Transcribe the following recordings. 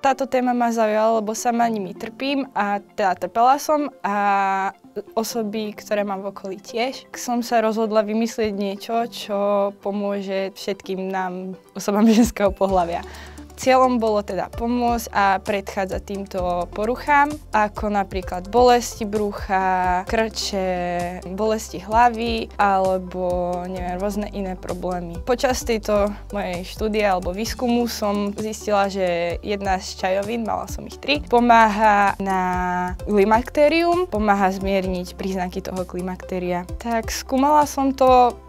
táto téma ma zaujala, lebo sama nimi trpím a teda trpela som a osoby, ktoré mám v okolí tiež. Som sa rozhodla vymyslieť niečo, čo pomôže všetkým nám, osobám ženského pohlavia. Cieľom bolo teda pomôcť a predchádzať týmto poruchám, ako napríklad bolesti brucha, krče, bolesti hlavy alebo neviem, rôzne iné problémy. Počas tejto mojej štúdie alebo výskumu som zistila, že jedna z čajovín, mala som ich 3, pomáha na klimakterium, pomáha zmierniť príznaky toho klimakteria. Tak skúmala som to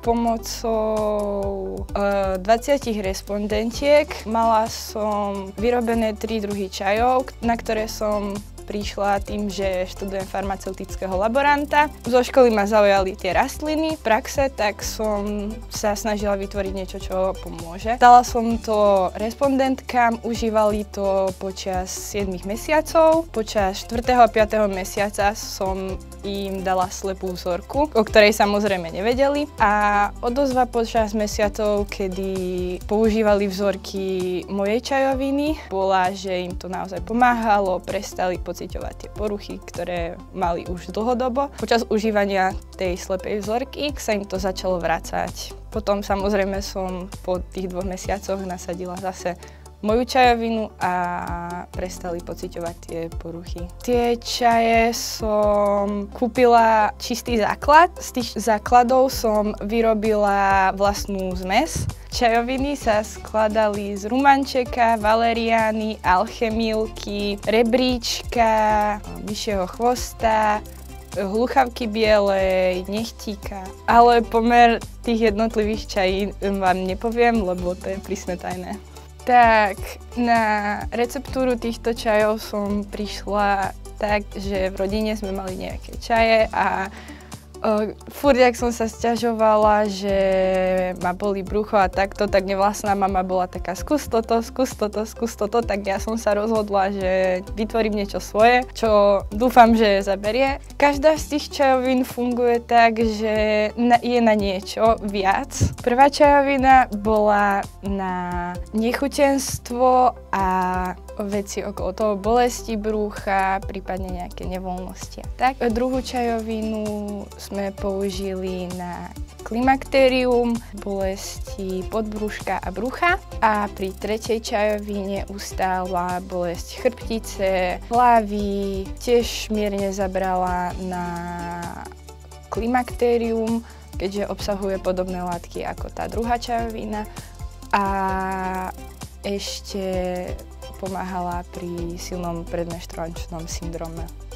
pomocou 20 respondentiek. Mala som vyrobené 3 druhy čajov, na ktoré som prišla tým, že študujem farmaceutického laboranta. Zo školy ma zaujali tie rastliny, praxe, tak som sa snažila vytvoriť niečo, čo pomôže. Dala som to respondentkám, užívali to počas 7 mesiacov. Počas 4. a 5. mesiaca som im dala slepú vzorku, o ktorej samozrejme nevedeli. A odozva počas mesiacov, kedy používali vzorky mojej čajoviny, bola, že im to naozaj pomáhalo, prestali pociťovať tie poruchy, ktoré mali už dlhodobo. Počas užívania tej slepej vzorky sa im to začalo vracať. Potom samozrejme som po tých 2 mesiacoch nasadila zase moju čajovinu a prestali pociťovať tie poruchy. Tie čaje som kúpila čistý základ. Z tých základov som vyrobila vlastnú zmes. Čajoviny sa skladali z rumančeka, valeriány, alchemilky, rebríčka, myšieho chvosta, hluchavky bielej, nechtíka. Ale pomer tých jednotlivých čají vám nepoviem, lebo to je prísne tajné. Tak, na receptúru týchto čajov som prišla tak, že v rodine sme mali nejaké čaje a furt, jak som sa sťažovala, že ma bolí brucho a takto, tak nevlastná mama bola taká skús toto, tak ja som sa rozhodla, že vytvorím niečo svoje, čo dúfam, že zaberie. Každá z tých čajovín funguje tak, že je na niečo viac. Prvá čajovina bola na nechutenstvo a veci okolo toho, bolesti brucha, prípadne nejaké nevoľnosti. Tak, druhú čajovinu sme použili na klimakterium, bolesti podbrúška a brucha. A pri tretej čajovine ustála bolesť chrbtice, hlavy, tiež mierne zabrala na klimakterium, keďže obsahuje podobné látky ako tá druhá čajovina. A ešte pomáhala pri silnom predmenštruačnom syndróme.